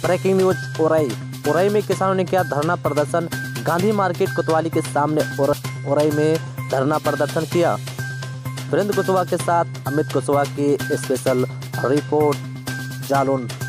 Breaking news ओरई में किसानों ने किया धरना प्रदर्शन। गांधी मार्केट कोतवाली के सामने ओरई में धरना प्रदर्शन किया। वीरेंद्र कुशवाहा के साथ अमित कुशवाहा की स्पेशल रिपोर्ट जालौन।